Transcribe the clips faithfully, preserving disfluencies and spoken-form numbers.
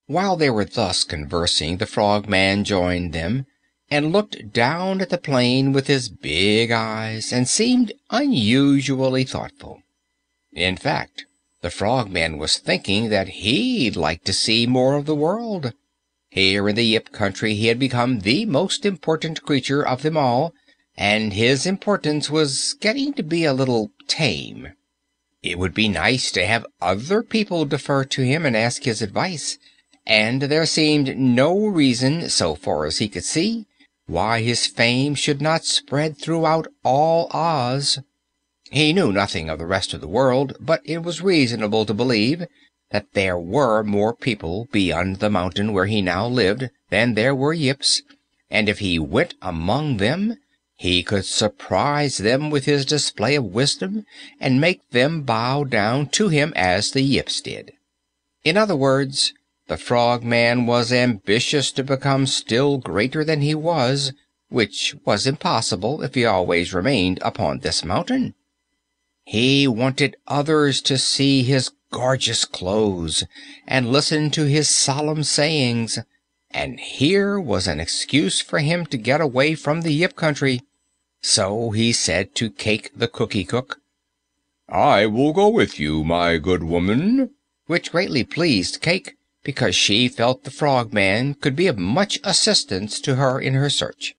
While they were thus conversing, the Frogman joined them, and looked down at the plain with his big eyes, and seemed unusually thoughtful. In fact, the Frogman was thinking that he'd like to see more of the world. Here in the Yip country he had become the most important creature of them all, and his importance was getting to be a little tame. It would be nice to have other people defer to him and ask his advice, and there seemed no reason, so far as he could see, why his fame should not spread throughout all Oz. He knew nothing of the rest of the world, but it was reasonable to believe that there were more people beyond the mountain where he now lived than there were Yips, and if he went among them, he could surprise them with his display of wisdom and make them bow down to him as the Yips did. In other words, the Frogman was ambitious to become still greater than he was, which was impossible if he always remained upon this mountain. He wanted others to see his gorgeous clothes and listen to his solemn sayings, and here was an excuse for him to get away from the Yip country. So he said to Cayke the Cookie Cook, "I will go with you, my good woman," which greatly pleased Cayke, because she felt the Frogman could be of much assistance to her in her search.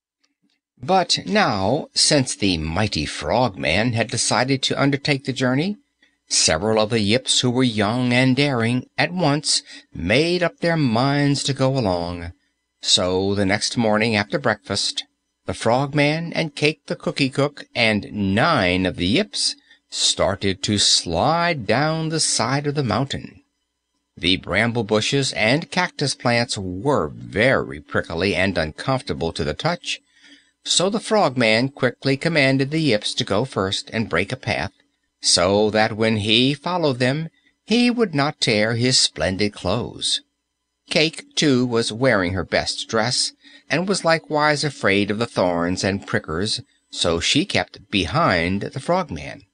But now, since the mighty Frogman had decided to undertake the journey, several of the Yips who were young and daring at once made up their minds to go along. So the next morning after breakfast, the Frogman and Cayke the Cookie Cook and nine of the Yips started to slide down the side of the mountain. The bramble bushes and cactus plants were very prickly and uncomfortable to the touch, so the Frogman quickly commanded the Yips to go first and break a path, so that when he followed them he would not tear his splendid clothes. Cayke, too, was wearing her best dress, and was likewise afraid of the thorns and prickers, so she kept behind the Frogman.